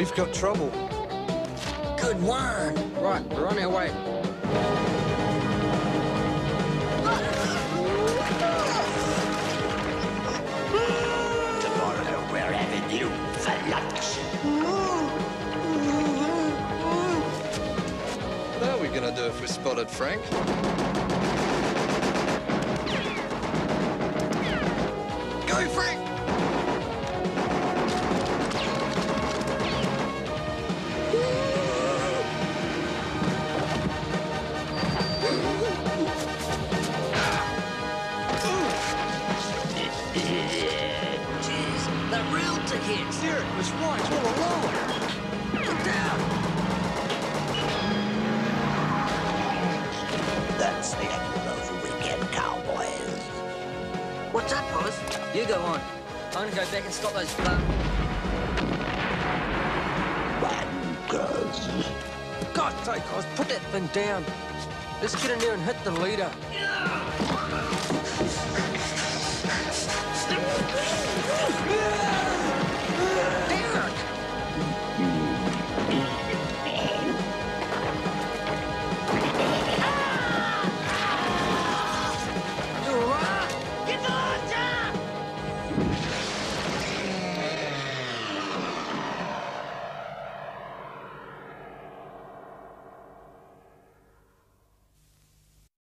We've got trouble. Good one. Right, we're on our way. Tomorrow we're having you for lunch. What are we gonna do if we're spotted, Frank? Go, Frank! Jeez, that real to hit. Derek was right all along. Get down! That's the end of those weekend cowboys. What's up, Oz? You go on. I'm gonna go back and stop those Wankers. God's sake, Oz, put that thing down. Let's get in there and hit the leader.